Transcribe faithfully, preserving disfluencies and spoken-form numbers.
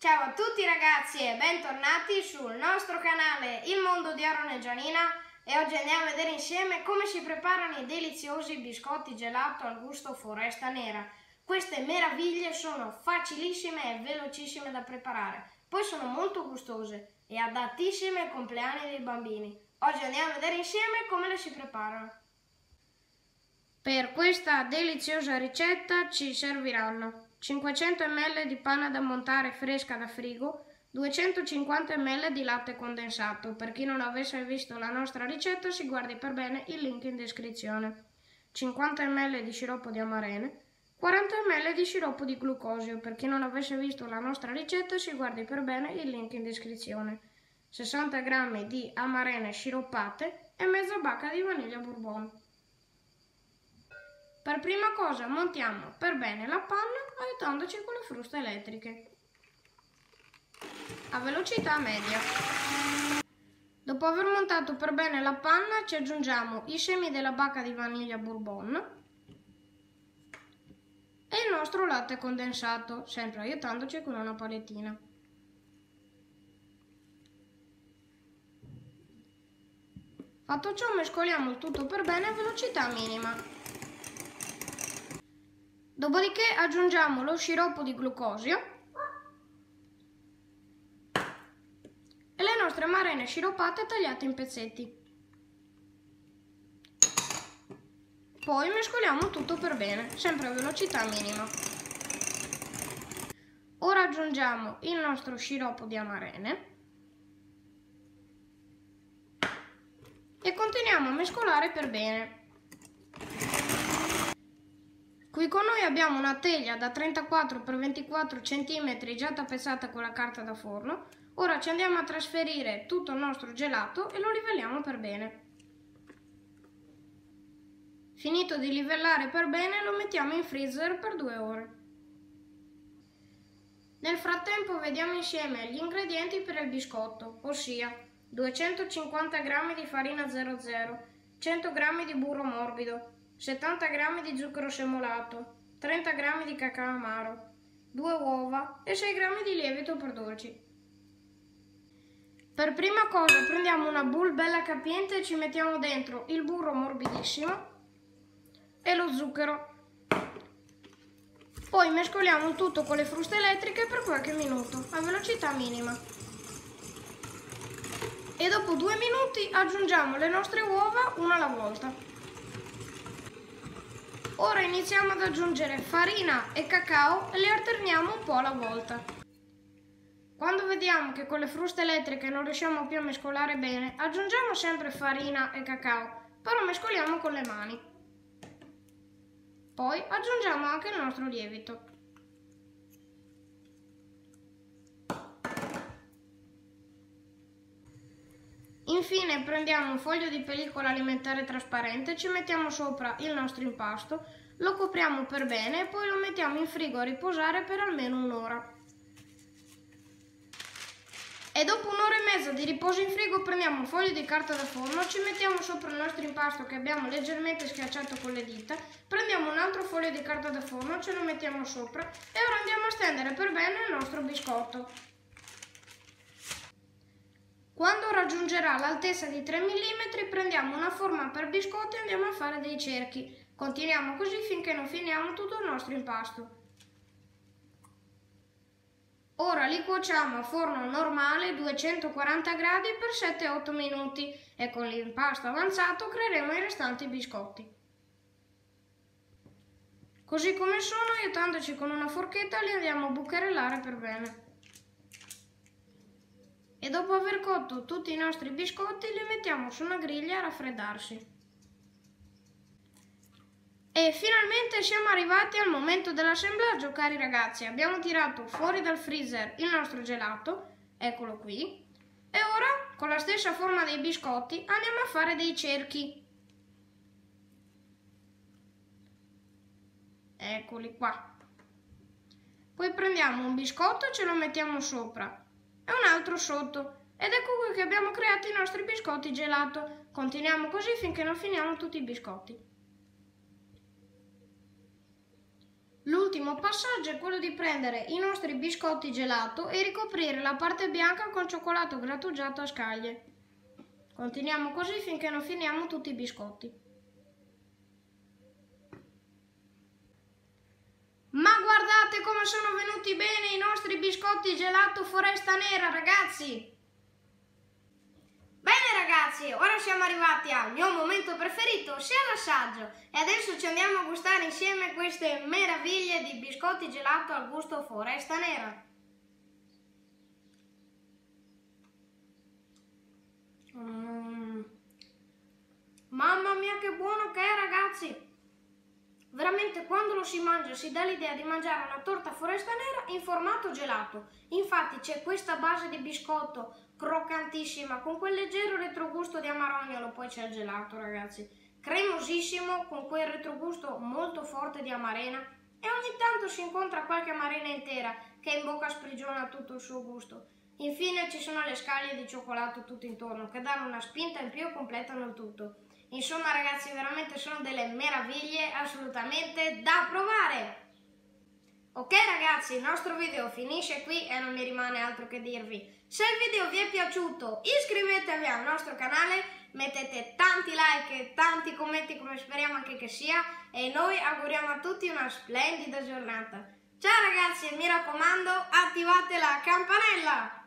Ciao a tutti ragazzi e bentornati sul nostro canale Il Mondo di Aaron e Gianina, e oggi andiamo a vedere insieme come si preparano i deliziosi biscotti gelato al gusto foresta nera. Queste meraviglie sono facilissime e velocissime da preparare, poi sono molto gustose e adattissime ai compleanni dei bambini. Oggi andiamo a vedere insieme come le si preparano. Per questa deliziosa ricetta ci serviranno cinquecento millilitri di panna da montare fresca da frigo, duecentocinquanta millilitri di latte condensato. Per chi non avesse visto la nostra ricetta si guardi per bene il link in descrizione. cinquanta millilitri di sciroppo di amarene, quaranta millilitri di sciroppo di glucosio. Per chi non avesse visto la nostra ricetta si guardi per bene il link in descrizione. sessanta grammi di amarene sciroppate e mezza bacca di vaniglia bourbon. Per prima cosa montiamo per bene la panna aiutandoci con le fruste elettriche a velocità media. Dopo aver montato per bene la panna ci aggiungiamo i semi della bacca di vaniglia bourbon e il nostro latte condensato, sempre aiutandoci con una palettina. Fatto ciò mescoliamo il tutto per bene a velocità minima. Dopodiché aggiungiamo lo sciroppo di glucosio e le nostre amarene sciroppate tagliate in pezzetti. Poi mescoliamo tutto per bene, sempre a velocità minima. Ora aggiungiamo il nostro sciroppo di amarene e continuiamo a mescolare per bene. Qui con noi abbiamo una teglia da trentaquattro per ventiquattro centimetri già tappezzata con la carta da forno. Ora ci andiamo a trasferire tutto il nostro gelato e lo livelliamo per bene. Finito di livellare per bene lo mettiamo in freezer per due ore. Nel frattempo vediamo insieme gli ingredienti per il biscotto, ossia duecentocinquanta grammi di farina zero zero, cento grammi di burro morbido, settanta grammi di zucchero semolato, trenta grammi di cacao amaro, due uova e sei grammi di lievito per dolci. Per prima cosa prendiamo una bowl bella capiente e ci mettiamo dentro il burro morbidissimo e lo zucchero. Poi mescoliamo il tutto con le fruste elettriche per qualche minuto a velocità minima. E dopo due minuti aggiungiamo le nostre uova una alla volta. Ora iniziamo ad aggiungere farina e cacao e li alterniamo un po' alla volta. Quando vediamo che con le fruste elettriche non riusciamo più a mescolare bene, aggiungiamo sempre farina e cacao, però mescoliamo con le mani. Poi aggiungiamo anche il nostro lievito. Infine prendiamo un foglio di pellicola alimentare trasparente, ci mettiamo sopra il nostro impasto, lo copriamo per bene e poi lo mettiamo in frigo a riposare per almeno un'ora. E dopo un'ora e mezza di riposo in frigo prendiamo un foglio di carta da forno, ci mettiamo sopra il nostro impasto che abbiamo leggermente schiacciato con le dita, prendiamo un altro foglio di carta da forno, ce lo mettiamo sopra e ora andiamo a stendere per bene il nostro biscotto. Quando raggiungerà l'altezza di tre millimetri prendiamo una forma per biscotti e andiamo a fare dei cerchi. Continuiamo così finché non finiamo tutto il nostro impasto. Ora li cuociamo a forno normale duecentoquaranta gradi per sette otto minuti e con l'impasto avanzato creeremo i restanti biscotti. Così come sono, aiutandoci con una forchetta, li andiamo a bucherellare per bene. E dopo aver cotto tutti i nostri biscotti li mettiamo su una griglia a raffreddarsi. E finalmente siamo arrivati al momento dell'assemblaggio, cari ragazzi. Abbiamo tirato fuori dal freezer il nostro gelato, eccolo qui, e ora con la stessa forma dei biscotti andiamo a fare dei cerchi. Eccoli qua. Poi prendiamo un biscotto e ce lo mettiamo sopra e un altro sotto, ed ecco qui che abbiamo creato i nostri biscotti gelato. Continuiamo così finché non finiamo tutti i biscotti. L'ultimo passaggio è quello di prendere i nostri biscotti gelato e ricoprire la parte bianca con cioccolato grattugiato a scaglie. Continuiamo così finché non finiamo tutti i biscotti. Ma guardate come sono venuti bene i nostri biscotti gelato Foresta Nera, ragazzi! Bene ragazzi, ora siamo arrivati al mio momento preferito, sia l'assaggio, e adesso ci andiamo a gustare insieme queste meraviglie di biscotti gelato al gusto Foresta Nera. Mm. Mamma mia che buono che è ragazzi! Veramente quando lo si mangia si dà l'idea di mangiare una torta Foresta Nera in formato gelato. Infatti c'è questa base di biscotto croccantissima con quel leggero retrogusto di amarognolo, poi c'è il gelato ragazzi, cremosissimo con quel retrogusto molto forte di amarena e ogni tanto si incontra qualche amarena intera che in bocca sprigiona tutto il suo gusto. Infine ci sono le scaglie di cioccolato tutto intorno che danno una spinta in più e completano il tutto. Insomma ragazzi, veramente sono delle meraviglie assolutamente da provare! Ok ragazzi, il nostro video finisce qui e non mi rimane altro che dirvi. Se il video vi è piaciuto iscrivetevi al nostro canale, mettete tanti like e tanti commenti come speriamo anche che sia e noi auguriamo a tutti una splendida giornata. Ciao ragazzi e mi raccomando attivate la campanella!